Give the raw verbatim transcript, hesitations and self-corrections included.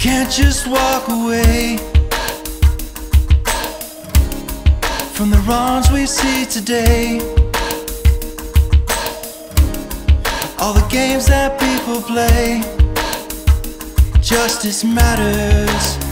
can't just walk away from the wrongs we see today. All the games that people play, justice matters.